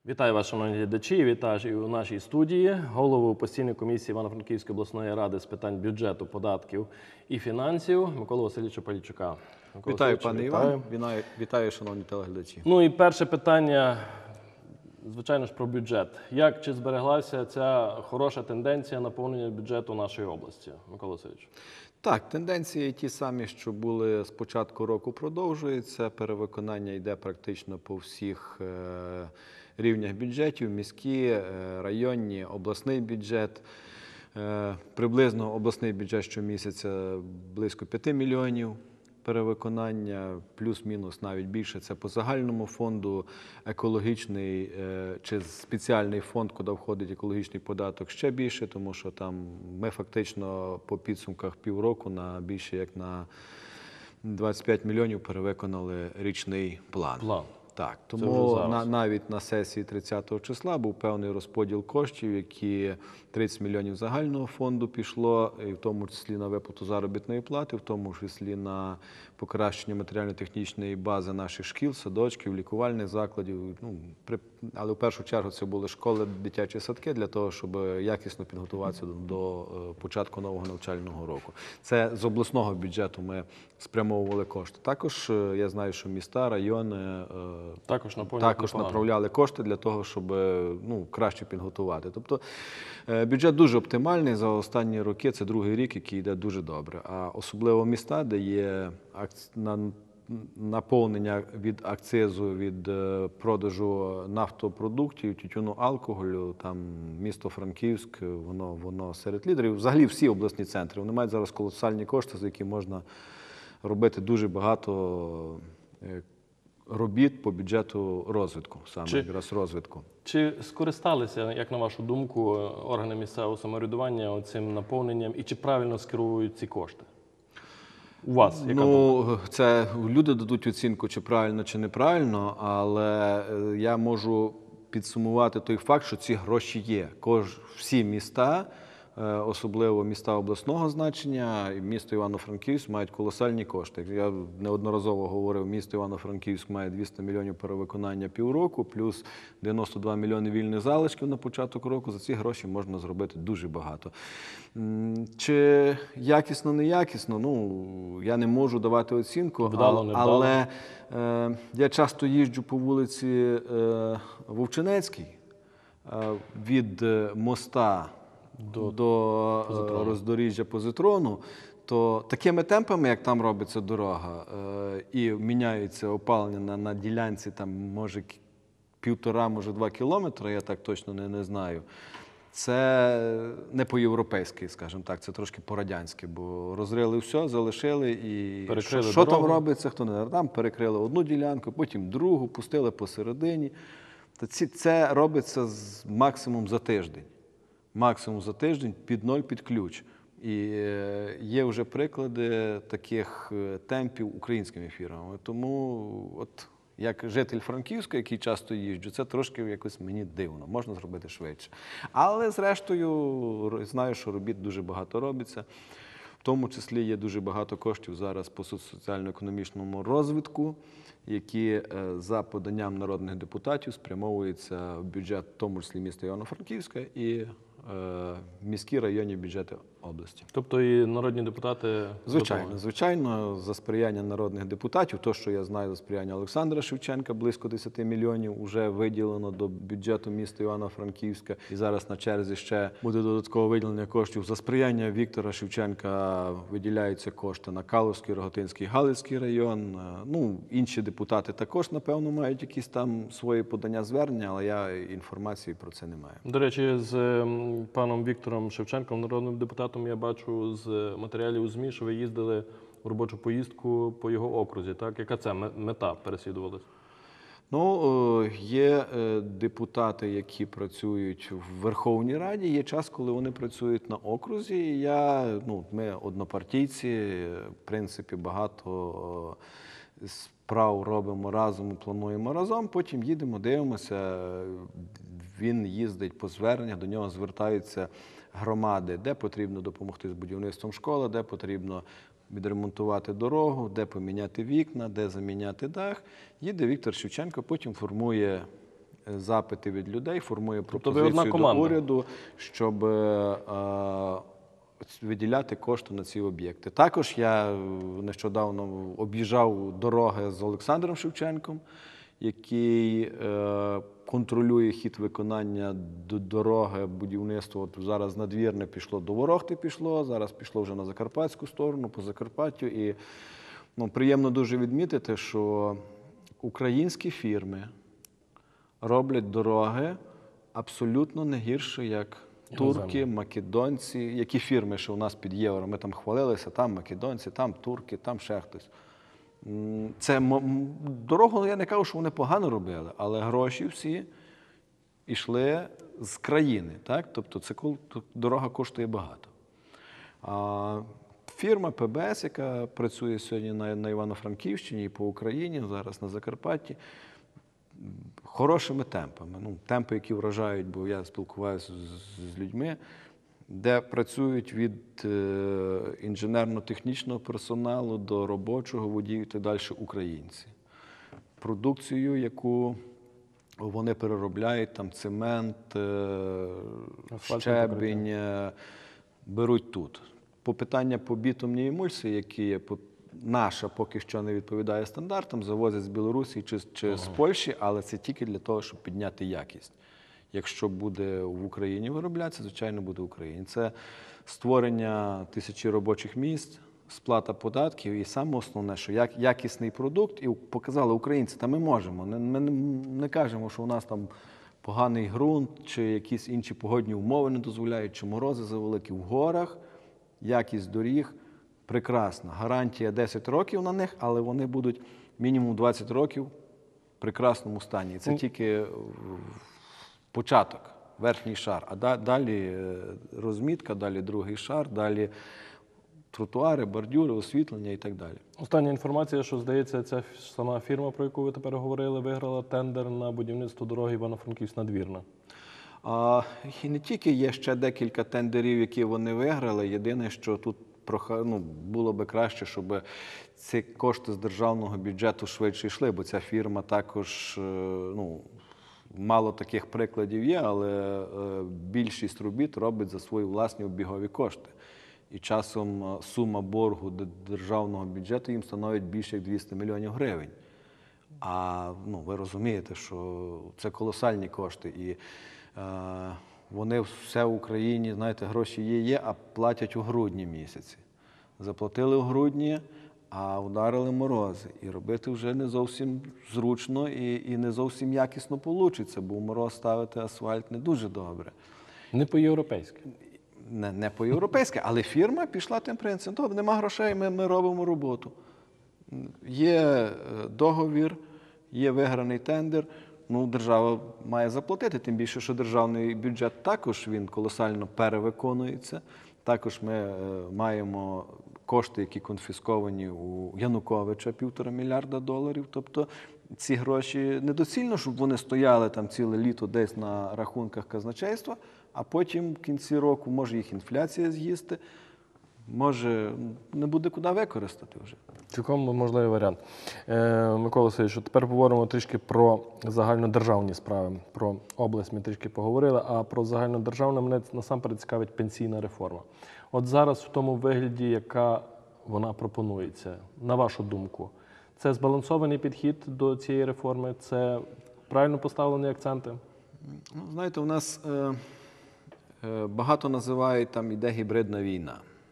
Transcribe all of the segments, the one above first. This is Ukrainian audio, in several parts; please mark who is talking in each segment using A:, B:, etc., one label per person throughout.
A: Вітаю вас, шановні глядачі, вітаю у нашій студії голову постійної комісії Івано-Франківської обласної ради з питань бюджету, податків і фінансів Миколу Васильовича Палійчука.
B: Вітаю, пане Іван. Вітаю, шановні телеглядачі.
A: Ну і перше питання, звичайно ж, про бюджет. Чи збереглася ця хороша тенденція наповнення бюджету нашої області, Микола Васильович?
B: Так, тенденції ті самі, що були з початку року, продовжуються. Перевиконання йде практично по всіх рівнях бюджетів: міські, районні, обласний бюджет. Приблизно обласний бюджет щомісяця близько 5 мільйонів перевиконання, плюс-мінус навіть більше. Це по загальному фонду, екологічний чи спеціальний фонд, куди входить екологічний податок, ще більше, тому що там ми фактично по підсумках півроку на більше як на 25 мільйонів перевиконали річний план. Так, тому навіть на сесії 30 числа був певний розподіл коштів, які 30 мільйонів загального фонду пішло, і в тому числі на виплату заробітної плати, в тому числі на покращення матеріально-технічної бази наших шкіл, садочків, лікувальних закладів. Але в першу чергу це були школи, дитячі садки для того, щоб якісно підготуватися до початку нового навчального року. Це з обласного бюджету ми спрямовували кошти. Також я знаю, що міста, райони також направляли кошти для того, щоб краще підготувати. Тобто бюджет дуже оптимальний за останні роки, це другий рік, який йде дуже добре. А особливо міста, де є наповнення від акцизу, від продажу нафтопродуктів, тютюну, алкоголю, там місто Франківськ, воно серед лідерів. Взагалі всі обласні центри, вони мають зараз колосальні кошти, за які можна робити дуже багато робіт по бюджету розвитку, саме якраз розвитку.
A: Чи скористалися, як на вашу думку, органи місцевого самоврядування цим наповненням і чи правильно скерують ці кошти? У вас яка думка?
B: Це люди дадуть оцінку, чи правильно, чи неправильно, але я можу підсумувати той факт, що ці гроші є. Всі міста, особливо міста обласного значення, і місто Івано-Франківськ мають колосальні кошти. Я неодноразово говорив, місто Івано-Франківськ має 200 мільйонів перевиконання півроку, плюс 92 мільйони вільних залишків на початок року. За ці гроші можна зробити дуже багато. Чи якісно, неякісно? Я не можу давати оцінку, але я часто їжджу по вулиці Вовчинецькій від моста до роздоріжжя Позитрону, то такими темпами, як там робиться дорога, і міняється опалення на ділянці, там, може, 1,5, може, 2 кілометри, я так точно не знаю, це не по-європейськи, скажімо так, це трошки по-радянськи, бо розрили все, залишили, і що там робиться, хто не знає, там перекрили одну ділянку, потім другу, пустили посередині. Це робиться максимум за тиждень. Максимум за тиждень, під ноль, під ключ. І є вже приклади таких темпів українськими фірмами. Тому, як житель Франківська, який часто їжджу, це трошки якось мені дивно, можна зробити швидше. Але, зрештою, знаю, що робіт дуже багато робиться. В тому числі є дуже багато коштів зараз по соціально-економічному розвитку, які за поданням народних депутатів спрямовуються в бюджет, в тому числі міста Івано-Франківська, і міські районні бюджети області.
A: Тобто і народні депутати?
B: Звичайно, за сприяння народних депутатів, то, що я знаю, за сприяння Олександра Шевченка, близько 10 мільйонів вже виділено до бюджету міста Івано-Франківська. І зараз на черзі ще буде додаткове виділення коштів. За сприяння Віктора Шевченка виділяються кошти на Калузький, Рогатинський, Галицький район. Інші депутати також, напевно, мають якісь там свої подання, звернення, але я інформації про це не маю.
A: До речі, з паном Віктором Шевченком, народним депутатом, я бачу з матеріалів у ЗМІ, що ви їздили в робочу поїздку по його окрузі, так? Яка це мета переслідувалась?
B: Є депутати, які працюють в Верховній Раді, є час, коли вони працюють на окрузі. Ми однопартійці, в принципі, багато справ робимо разом, плануємо разом, потім їдемо, дивимося. Він їздить по зверненнях, до нього звертаються громади, де потрібно допомогти з будівництвом школи, де потрібно відремонтувати дорогу, де поміняти вікна, де заміняти дах. Їде Віктор Шевченко, потім формує запити від людей, формує
A: ви одна
B: пропозицію до
A: команда.
B: уряду, щоб виділяти кошти на ці об'єкти. Також я нещодавно об'їжджав дороги з Олександром Шевченком, який контролює хід виконання дороги, будівництва. От зараз Надвірне пішло до Ворохти, зараз пішло вже на Закарпатську сторону, по Закарпаттю. І приємно дуже відмітити, що українські фірми роблять дороги абсолютно не гірше, як турки, македонці. Які фірми, що у нас під євро, ми там хвалилися, там македонці, там турки, там ще хтось. Дорогу, я не кажу, що вони погано робили, але гроші всі йшли з країни. Так? Тобто дорога коштує багато. Фірма ПБС, яка працює сьогодні на Івано-Франківщині і по Україні, зараз на Закарпатті, хорошими темпами. Темпи, які вражають, бо я спілкуваюся з людьми, де працюють від інженерно-технічного персоналу до робочого, водіїв і так далі українці. Продукцію, яку вони переробляють, там цемент, щебінь, беруть тут. По питання по бітумній емульсії, які є, наша поки що не відповідає стандартам, завозять з Білорусі чи з Польщі, але це тільки для того, щоб підняти якість. Якщо буде в Україні вироблятися, звичайно, буде в Україні. Це створення тисячі робочих місць, сплата податків і саме основне, що якісний продукт, і показали українці, та ми можемо. Ми не кажемо, що у нас там поганий ґрунт, чи якісь інші погодні умови не дозволяють, чи морози завеликі. В горах якість доріг прекрасна. Гарантія 10 років на них, але вони будуть мінімум 20 років в прекрасному стані. Це тільки початок, верхній шар, а далі розмітка, далі другий шар, далі тротуари, бордюри, освітлення і так далі.
A: Остання інформація, що, здається, ця сама фірма, про яку ви тепер говорили, виграла тендер на будівництво дороги Івано-Франківськ-Надвірна.
B: І не тільки є ще декілька тендерів, які вони виграли. Єдине, що тут було би краще, щоб ці кошти з державного бюджету швидше йшли, бо ця фірма також, мало таких прикладів є, але більшість робіт робить за свої власні обігові кошти. І часом сума боргу державного бюджету їм становить більше як 200 мільйонів гривень. А ви розумієте, що це колосальні кошти. І вони все в Україні, знаєте, гроші є, а платять у грудні місяці. Заплатили у грудні, а ударили морози. І робити вже не зовсім зручно і не зовсім якісно вийде, бо в мороз ставити асфальт не дуже добре.
A: Не по-європейськи.
B: Не по-європейськи, але фірма пішла тим принципом. Тобто нема грошей, ми робимо роботу. Є договір, є виграний тендер, держава має заплатити, тим більше, що державний бюджет також він колосально перевиконується. Також ми маємо кошти, які конфісковані у Януковича, $1,5 мільярда. Тобто ці гроші недоцільно, щоб вони стояли там ціле літо десь на рахунках казначейства, а потім в кінці року може їх інфляція з'їсти, може не буде куди використати вже.
A: Цілком можливий варіант. Микола Васильович, тепер поговоримо трішки про загальнодержавні справи. Про область ми трішки поговорили, а про загальнодержавне мене насамперед цікавить пенсійна реформа. От зараз в тому вигляді, яка вона пропонується, на вашу думку, це збалансований підхід до цієї реформи? Це правильно поставлені акценти?
B: Знаєте, у нас багато називають, там іде гібридна війна.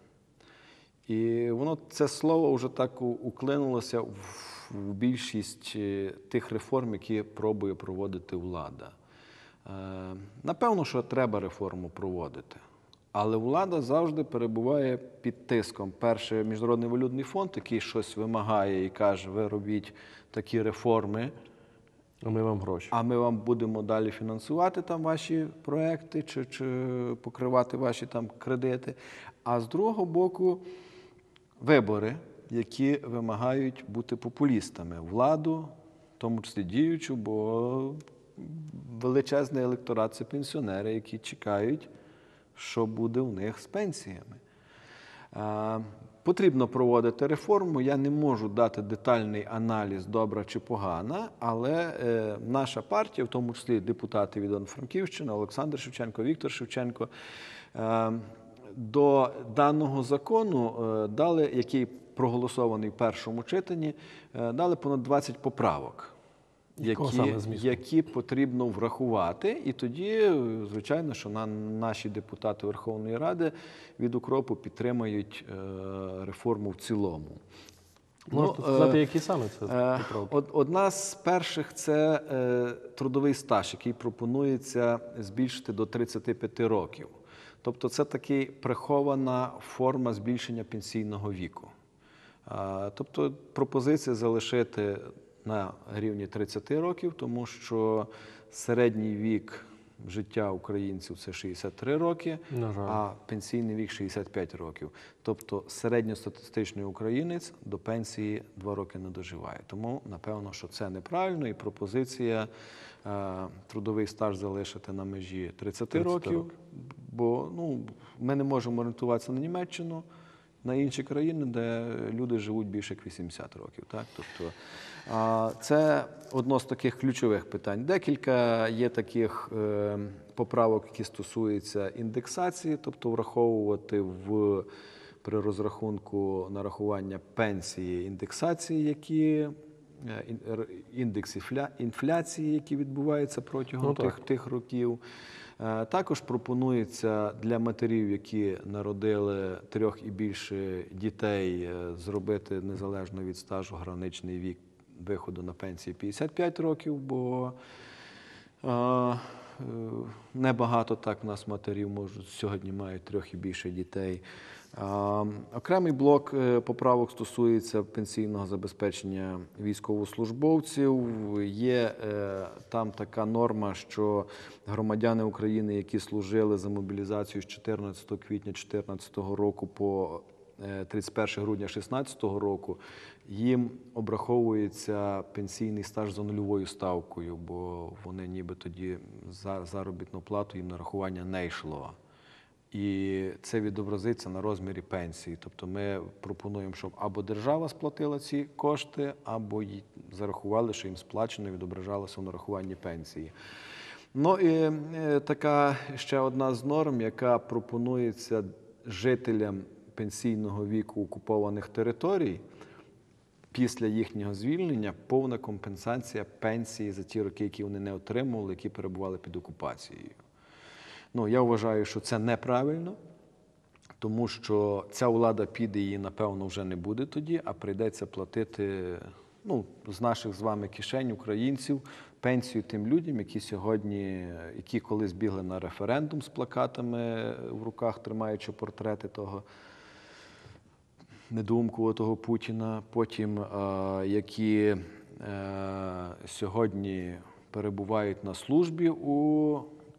B: І це слово вже так уклинулося в більшість тих реформ, які пробує проводити влада. Напевно, що треба реформу проводити. Але влада завжди перебуває під тиском. Перше, Міжнародний валютний фонд, який щось вимагає і каже, ви робіть такі реформи,
A: А ми вам гроші.
B: А ми вам будемо далі фінансувати там ваші проекти чи покривати ваші там кредити. А з другого боку, вибори, які вимагають бути популістами. Владу, в тому числі діючу, бо величезний електорат – це пенсіонери, які чекають, що буде у них з пенсіями. Потрібно проводити реформу. Я не можу дати детальний аналіз, добра чи погана, але наша партія, в тому числі депутати від Івано-Франківщини, Олександр Шевченко, Віктор Шевченко, до даного закону дали, який проголосований в першому читанні, дали понад 20 поправок, які потрібно врахувати. І тоді, звичайно, що наші депутати Верховної Ради від «Укропу» підтримають реформу в цілому.
A: Можете сказати, які саме це поправки?
B: Одна з перших – це трудовий стаж, який пропонується збільшити до 35 років. Тобто це така прихована форма збільшення пенсійного віку. Тобто пропозиція залишити на рівні 30 років, тому що середній вік життя українців – це 63 роки, а пенсійний вік – 65 років. Тобто середньостатистичний українець до пенсії 2 роки не доживає. Тому, напевно, що це неправильно, і пропозиція трудовий стаж залишити на межі 30 років, бо ми не можемо орієнтуватися на Німеччину, на інші країни, де люди живуть більше як 80 років. Так? Тобто, це одно з таких ключових питань. Декілька є таких поправок, які стосуються індексації, тобто враховувати при розрахунку нарахування пенсії індексації, індекс інфляції, які відбуваються протягом тих років. Також пропонується для матерів, які народили 3 і більше дітей, зробити незалежно від стажу граничний вік виходу на пенсію 55 років, бо небагато так в нас матерів сьогодні мають 3 і більше дітей. Окремий блок поправок стосується пенсійного забезпечення військовослужбовців. Є там така норма, що громадяни України, які служили за мобілізацію з 14 квітня 2014 року по 31 грудня 2016 року, їм обраховується пенсійний стаж за нульовою ставкою, бо вони ніби тоді за заробітну плату їм нарахування не йшло. І це відобразиться на розмірі пенсії. Тобто ми пропонуємо, щоб або держава сплатила ці кошти, або зарахували, що їм сплачено, відображалося в нарахуванні пенсії. Ну і така ще одна з норм, яка пропонується жителям пенсійного віку окупованих територій, після їхнього звільнення повна компенсація пенсії за ті роки, які вони не отримували, які перебували під окупацією. Я вважаю, що це неправильно, тому що ця влада піде, її, напевно, вже не буде тоді, а прийдеться платити з наших з вами кишень українців пенсію тим людям, які колись бігли на референдум з плакатами в руках, тримаючи портрети того недоумкуватого Путіна, потім які сьогодні перебувають на службі у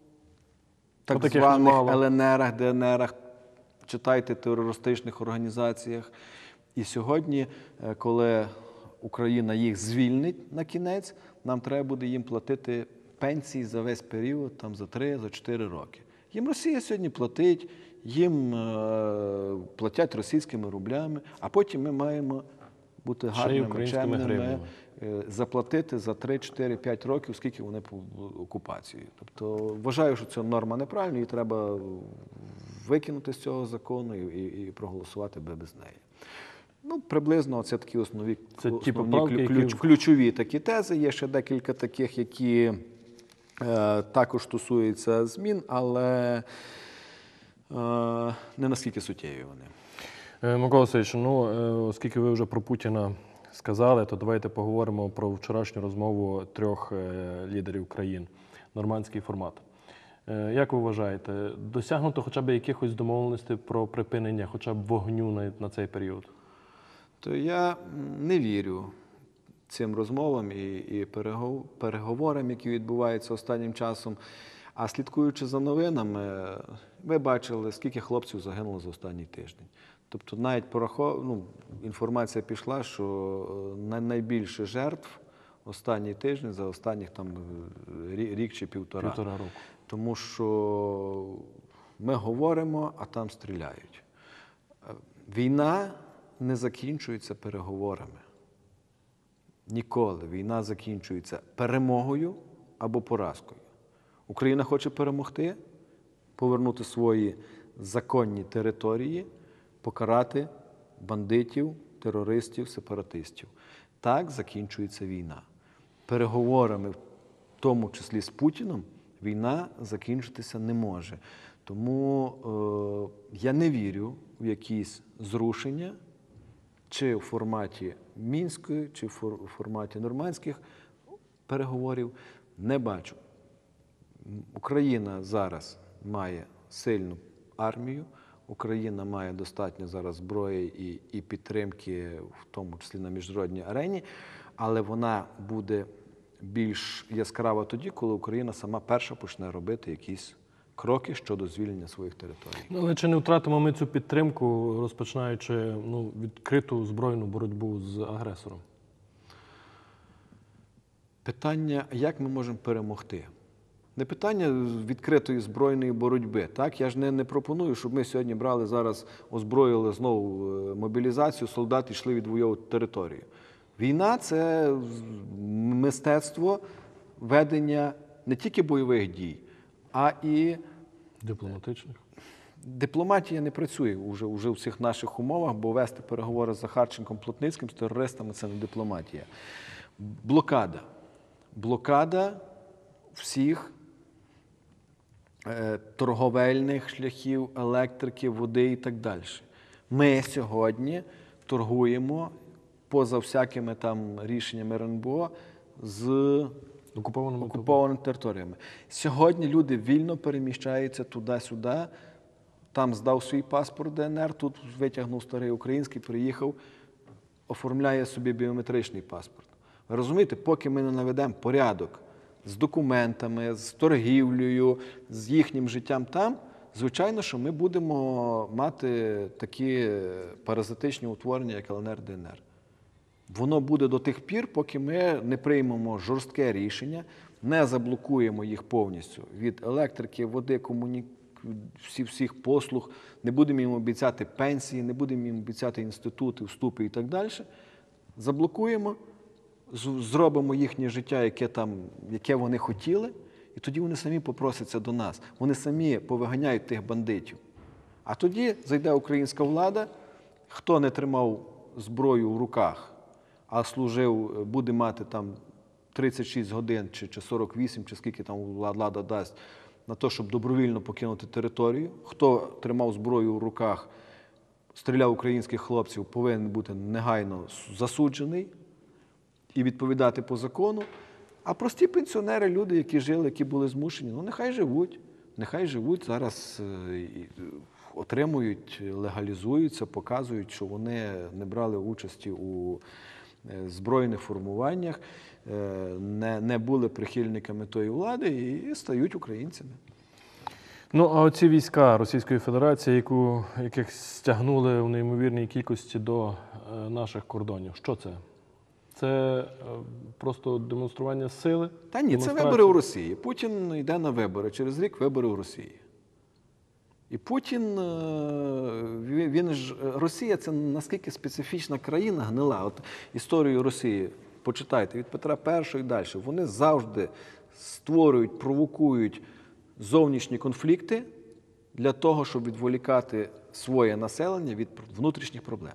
B: так званих ЛНРах, ДНРах, читайте, терористичних організаціях. І сьогодні, коли Україна їх звільнить на кінець, нам треба буде їм платити пенсії за весь період, там, за 3, за 4 роки. Їм Росія сьогодні платить, їм платять російськими рублями, а потім ми маємо бути гарними, чемними, заплатити за 3, 4, 5 років, скільки вони по окупації. Тобто вважаю, що ця норма неправильна, її треба викинути з цього закону і проголосувати без неї. Приблизно це такі основні ключові такі тези. Є ще декілька таких, які також стосуються змін, але не наскільки суттєві вони.
A: Микола Васильович, оскільки ви вже про Путіна сказали, то давайте поговоримо про вчорашню розмову 3 лідерів країн. Нормандський формат. Як ви вважаєте, досягнуто хоча б якихось домовленостей про припинення хоча б вогню на цей період?
B: То я не вірю цим розмовам і переговорам, які відбуваються останнім часом. А слідкуючи за новинами, ви бачили, скільки хлопців загинуло за останній тиждень. Тобто навіть інформація пішла, що найбільше жертв останній тиждень за останніх рік чи півтора року. Тому що ми говоримо, а там стріляють. Війна не закінчується переговорами. Ніколи. Війна закінчується перемогою або поразкою. Україна хоче перемогти, повернути свої законні території, покарати бандитів, терористів, сепаратистів. Так закінчується війна. Переговорами, в тому числі з Путіном, війна закінчитися не може. Тому я не вірю в якісь зрушення, чи в форматі Мінської, чи в форматі нормандських переговорів. Не бачу. Україна зараз має сильну армію, Україна має достатньо зараз зброї і підтримки, в тому числі на міжнародній арені, але вона буде більш яскрава тоді, коли Україна сама перша почне робити якісь кроки щодо звільнення своїх територій.
A: Але чи не втратимо ми цю підтримку, розпочинаючи відкриту збройну боротьбу з агресором?
B: Питання, як ми можемо перемогти? Не питання відкритої збройної боротьби. Так? Я ж не пропоную, щоб ми сьогодні брали зараз, озброїли знову мобілізацію, солдати йшли відвоювати територію. Війна – це мистецтво ведення не тільки бойових дій, а і
A: Дипломатичних?
B: Дипломатія не працює уже в цих наших умовах, бо вести переговори з Захарченком, Плотницьким, з терористами – це не дипломатія. Блокада. Блокада всіх торговельних шляхів, електрики, води і так далі. Ми сьогодні торгуємо поза всякими там рішеннями РНБО з окупованими територіями. Сьогодні люди вільно переміщаються туди-сюди, там здав свій паспорт ДНР, тут витягнув старий український, приїхав, оформляє собі біометричний паспорт. Ви розумієте, поки ми не наведемо порядок з документами, з торгівлею, з їхнім життям там, звичайно, що ми будемо мати такі паразитичні утворення, як ЛНР, ДНР. Воно буде до тих пір, поки ми не приймемо жорстке рішення, не заблокуємо їх повністю від електрики, води, всіх послуг, не будемо їм обіцяти пенсії, не будемо їм обіцяти інститути, вступи і так далі. Заблокуємо, зробимо їхнє життя, яке вони хотіли, і тоді вони самі попросяться до нас. Вони самі повиганяють тих бандитів. А тоді зайде українська влада, хто не тримав зброю в руках, а служив, буде мати там 36 годин, чи 48, чи скільки там влада дасть, на те, щоб добровільно покинути територію. Хто тримав зброю в руках, стріляв українських хлопців, повинен бути негайно засуджений і відповідати по закону. А прості пенсіонери, люди, які жили, які були змушені, нехай живуть, зараз отримують, легалізуються, показують, що вони не брали участі у збройних формуваннях, не були прихильниками тої влади і стають українцями.
A: Ну, а оці війська Російської Федерації, яких стягнули в неймовірній кількості до наших кордонів, що це? Це просто демонстрування сили?
B: Та ні, це вибори в Росії. Путін йде на вибори, через рік вибори в Росії. І Путін, Росія – це наскільки специфічна країна, гнила. От історію Росії почитайте, від Петра І і далі. Вони завжди створюють, провокують зовнішні конфлікти для того, щоб відволікати своє населення від внутрішніх проблем.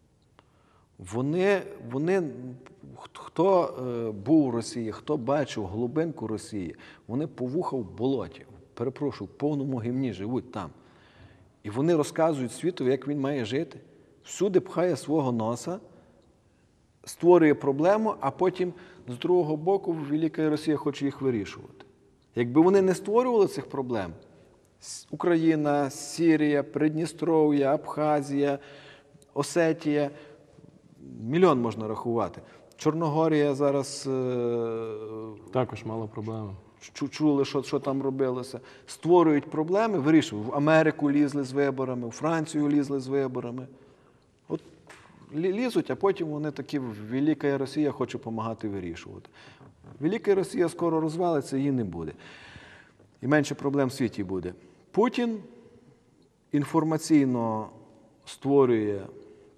B: Хто був у Росії, хто бачив глибинку Росії, вони по вуха в болоті, перепрошую, в повному гімні живуть там. І вони розказують світу, як він має жити. Всюди пхає свого носа, створює проблему, а потім з другого боку Велика Росія хоче їх вирішувати. Якби вони не створювали цих проблем, Україна, Сирія, Придністров'я, Абхазія, Осетія, мільйон можна рахувати. Чорногорія зараз
A: також мала проблеми.
B: Чули, що там робилося. Створюють проблеми, вирішують. В Америку лізли з виборами, у Францію лізли з виборами. От лізуть, а потім вони такі, Велика Росія хоче допомагати вирішувати. Велика Росія скоро розвалиться, її не буде. І менше проблем в світі буде. Путін інформаційно створює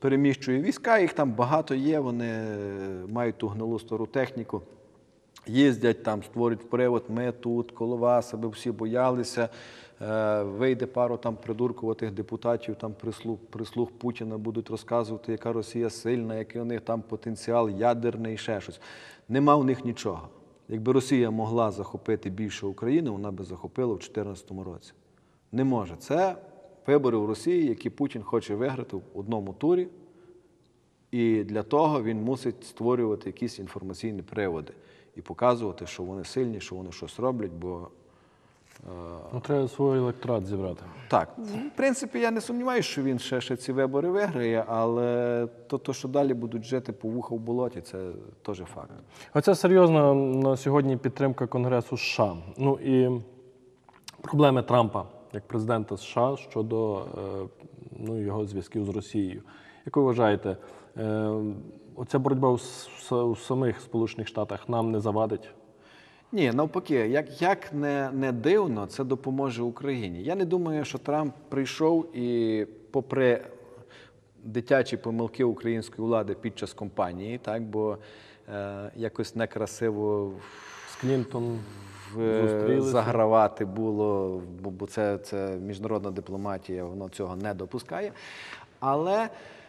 B: переміщує війська, їх там багато є, вони мають ту гнилу стару техніку. Їздять там, створюють привод, ми тут, коло вас, аби всі боялися. Вийде пару там придуркуватих депутатів, там прислуг Путіна будуть розказувати, яка Росія сильна, який у них там потенціал ядерний і ще щось. Нема у них нічого. Якби Росія могла захопити більше України, вона би захопила в 2014 році. Не може. Це вибори в Росії, які Путін хоче виграти в одному турі. І для того він мусить створювати якісь інформаційні приводи і показувати, що вони сильні, що вони щось роблять, бо...
A: Треба свій електорат зібрати.
B: Так, в принципі, я не сумніваюся, що він ще ці вибори виграє, але то, що далі будуть жити по вуха в болоті, це теж факт.
A: Оце серйозна на сьогодні підтримка Конгресу США. Ну і проблеми Трампа як президента США щодо його зв'язків з Росією. Як ви вважаєте, оця боротьба у самих Сполучених Штатах нам не завадить?
B: Ні, навпаки, як не дивно, це допоможе Україні. Я не думаю, що Трамп прийшов і попри дитячі помилки української влади під час кампанії, так, бо якось некрасиво
A: з Клінтон
B: загравати було, бо це міжнародна дипломатія, воно цього не допускає. Але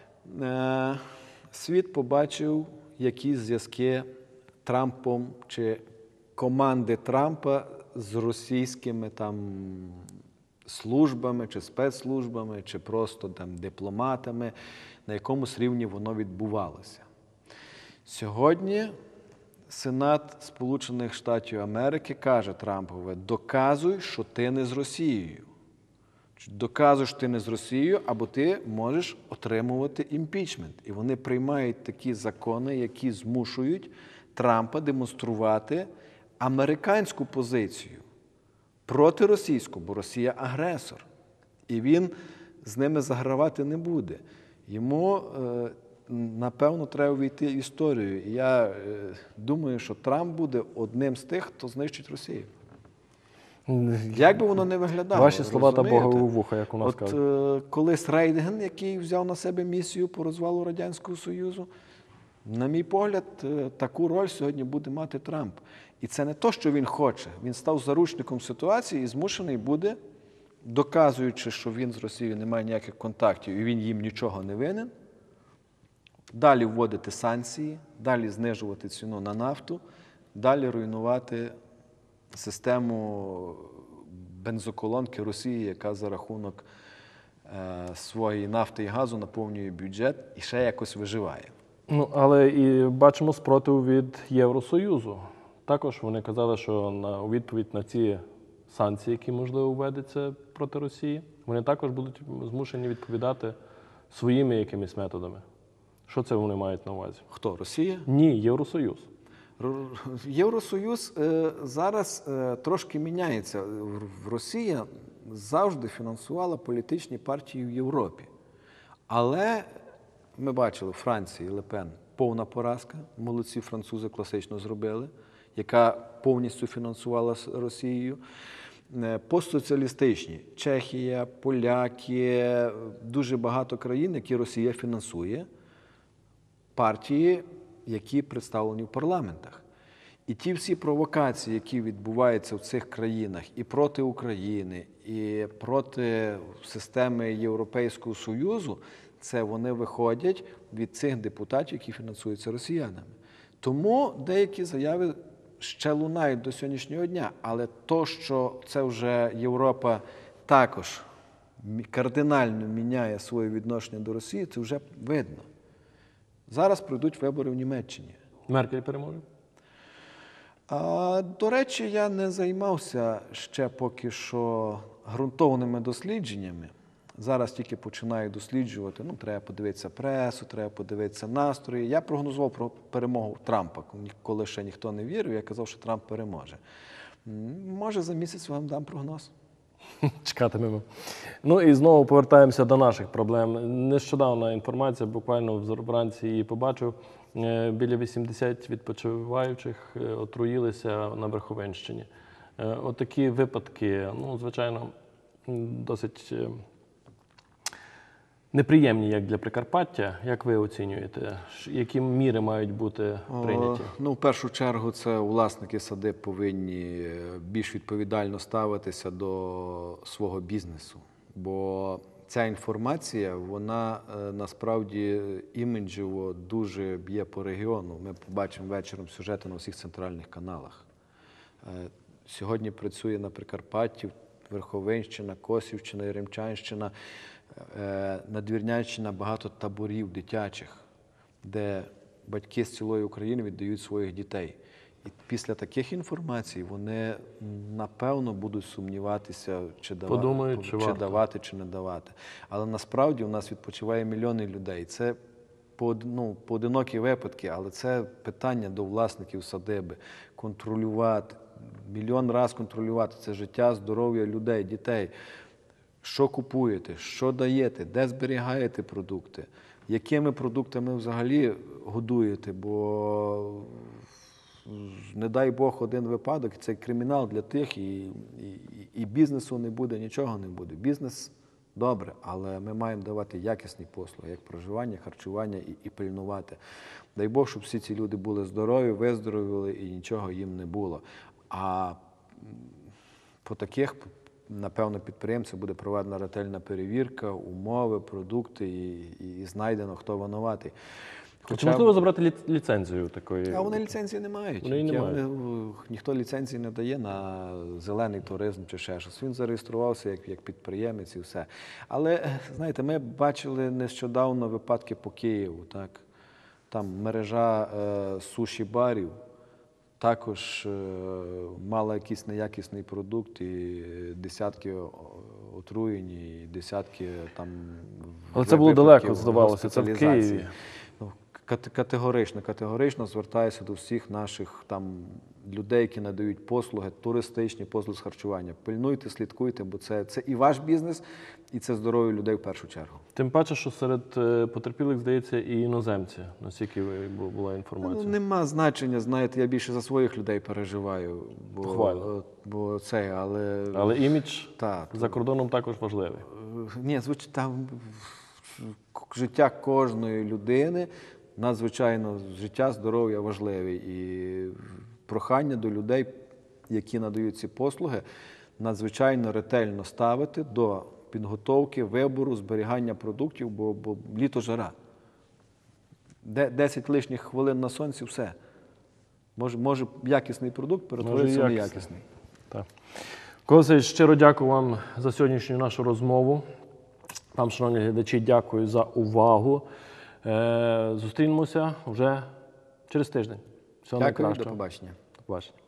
B: світ побачив якісь зв'язки Трампом чи команди Трампа з російськими там службами, чи спецслужбами, чи просто там дипломатами, на якомусь рівні воно відбувалося. Сьогодні Сенат Сполучених Штатів Америки каже Трампові: доказуй, що ти не з Росією. Доказуй, що ти не з Росією, або ти можеш отримувати імпічмент. І вони приймають такі закони, які змушують Трампа демонструвати американську позицію проти російську, бо Росія – агресор. І він з ними загравати не буде. Йому, напевно, треба війти в історію. І я думаю, що Трамп буде одним з тих, хто знищить Росію. Як би воно не виглядало.
A: Ваші слова та Богові вуха, як у нас кажуть.
B: Колись Рейган, який взяв на себе місію по розвалу Радянського Союзу, на мій погляд, таку роль сьогодні буде мати Трамп. І це не то, що він хоче. Він став заручником ситуації і змушений буде, доказуючи, що він з Росією не має ніяких контактів і він їм нічого не винен, далі вводити санкції, далі знижувати ціну на нафту, далі руйнувати систему бензоколонки Росії, яка за рахунок своєї нафти і газу наповнює бюджет і ще якось виживає.
A: Ну, але і бачимо спротив від Євросоюзу. Також вони казали, що у відповідь на ці санкції, які, можливо, введуться проти Росії, вони також будуть змушені відповідати своїми якимись методами. Що це вони мають на увазі?
B: Хто? Росія?
A: Ні, Євросоюз.
B: Євросоюз зараз трошки міняється. Росія завжди фінансувала політичні партії в Європі. Але ми бачили, в Франції Ле Пен повна поразка, молодці французи класично зробили, яка повністю фінансувала Росією. Постсоціалістичні – Чехія, поляки, дуже багато країн, які Росія фінансує, партії, які представлені в парламентах. І ті всі провокації, які відбуваються в цих країнах і проти України, і проти системи Європейського Союзу, це вони виходять від цих депутатів, які фінансуються росіянами. Тому деякі заяви ще лунають до сьогоднішнього дня. Але то, що це вже Європа також кардинально міняє своє відношення до Росії, це вже видно. Зараз пройдуть вибори в Німеччині.
A: Меркель переможе?
B: До речі, я не займався ще поки що ґрунтовними дослідженнями. Зараз тільки починаю досліджувати. Треба подивитися пресу, треба подивитися настрої. Я прогнозував про перемогу Трампа, коли ще ніхто не вірив. Я казав, що Трамп переможе. Може, за місяць вам дам прогноз.
A: Чекатимемо. Ну і знову повертаємося до наших проблем. Нещодавна інформація, буквально вранці її побачив. Біля 80 відпочиваючих отруїлися на Верховинщині. Отакі випадки, звичайно, досить неприємні як для Прикарпаття. Як ви оцінюєте? Які міри мають бути прийняті?
B: Ну, в першу чергу, це власники садиб повинні більш відповідально ставитися до свого бізнесу. Бо ця інформація, вона насправді іміджево дуже б'є по регіону. Ми побачимо вечором сюжети на всіх центральних каналах. Сьогодні працює на Прикарпатті Верховинщина, Косівщина, Яремчанщина, Надвірнянщина, багато таборів дитячих, де батьки з цілої України віддають своїх дітей. І після таких інформацій вони, напевно, будуть сумніватися, чи
A: Подумають, чи варто.
B: давати, чи не давати. Але насправді у нас відпочиває мільйони людей. Це поодинокі випадки, але це питання до власників садиби. Контролювати, мільйон разів контролювати. Це життя, здоров'я людей, дітей. Що купуєте, що даєте, де зберігаєте продукти, якими продуктами взагалі годуєте, бо, не дай Бог, один випадок, це кримінал для тих, і бізнесу не буде, нічого не буде. Бізнес – добре, але ми маємо давати якісні послуги, як проживання, харчування і пильнувати. Дай Бог, щоб всі ці люди були здорові, виздоровіли і нічого їм не було. А по таких, напевно, підприємців буде проведена ретельна перевірка, умови, продукти і знайдено, хто винуватий.
A: Чи можливо забрати ліцензію такої?
B: А вони ліцензії не мають.
A: Вони не мають.
B: Ніхто ліцензії не дає на зелений туризм чи ще щось. Він зареєструвався як підприємець і все. Але, знаєте, ми бачили нещодавно випадки по Києву. Так? Там мережа суші-барів також мала якийсь неякісний продукт, і десятки отруєні, і десятки там...
A: Але це було далеко, здавалося, це в Києві.
B: Категорично звертаюся до всіх наших там людей, які надають послуги, туристичні послуги з харчування. Пильнуйте, слідкуйте, бо це і ваш бізнес, і це здоров'я людей в першу чергу.
A: Тим паче, що серед потерпілих, здається, і іноземці, наскільки була інформація.
B: Ну, нема значення, знаєте, я більше за своїх людей переживаю. Бо це,
A: але імідж
B: так,
A: за кордоном також важливий.
B: Ні, звичайно, там життя кожної людини, надзвичайно життя, здоров'я важливі. І прохання до людей, які надають ці послуги, надзвичайно ретельно ставити до підготовки, вибору, зберігання продуктів, бо літо жара. 10 лишніх хвилин на сонці – все. Може якісний продукт перетворитися на неякісний.
A: Так. Микола Васильович, щиро дякую вам за сьогоднішню нашу розмову. Вам, шановні глядачі, дякую за увагу. Зустрінемося вже через тиждень. Всього найкращого.
B: Дякую, до побачення.
A: До побачення.